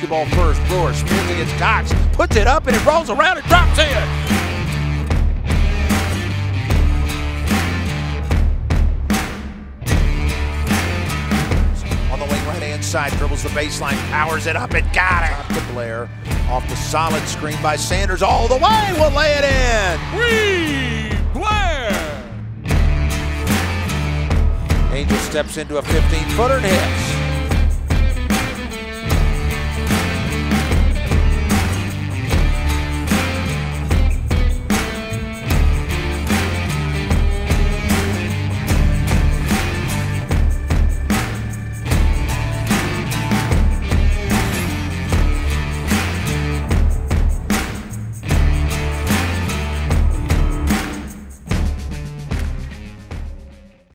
ball first. Brewer spins against Cox, puts it up and it rolls around and drops in. On the wing right-hand side, dribbles the baseline, powers it up and got it. Top to Blair, off the solid screen by Sanders, all the way, will lay it in. Reed Blair. Angel steps into a 15-footer and hits.